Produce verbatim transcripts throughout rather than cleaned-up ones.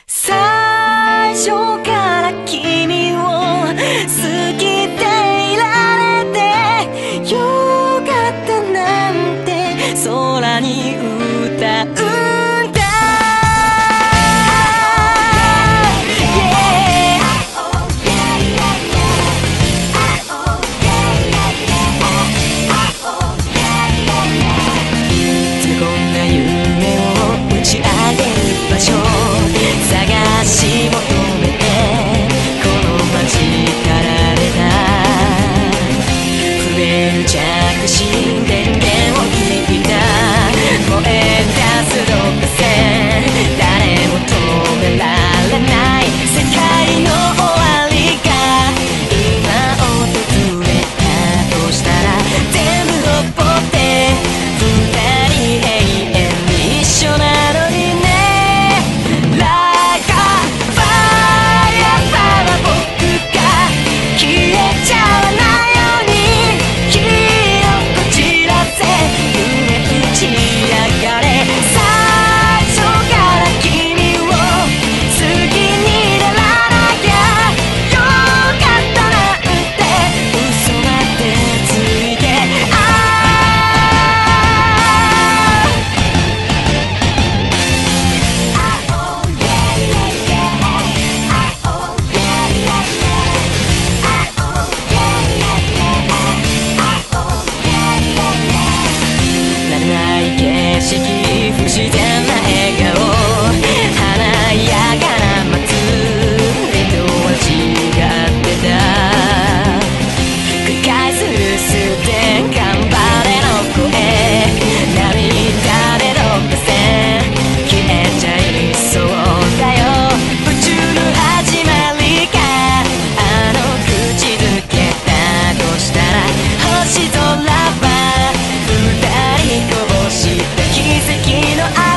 最初から君を好きでいられてよかったなんて空に歌うんだ。探し求めてこの街から出た増える着信電源を聞いた燃え出す導火線誰も止められない世界の終わりが今訪れたとしたら全部ほっぽって二人永遠に一緒なのにね。不自然な笑顔華やかな祭りとは違ってた繰り返す留守電頑張れの声涙でどっか線消えちゃいそうだよ宇宙の始まりがあの口づけだとしたら星空は二人こぼした奇跡の後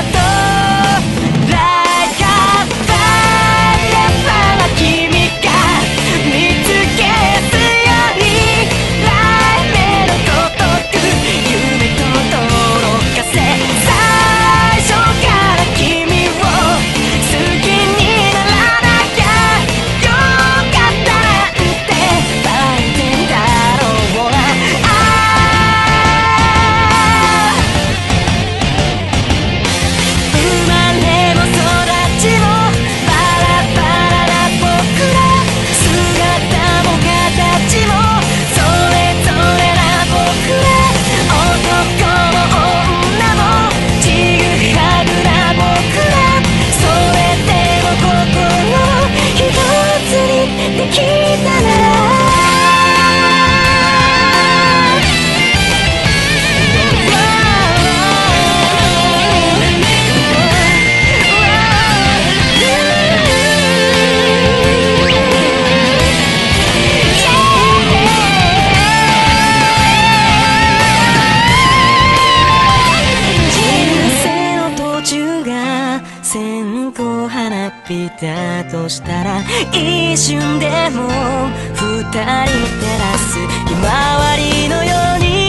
線香花火だとしたら一瞬でも二人照らすひまわりのように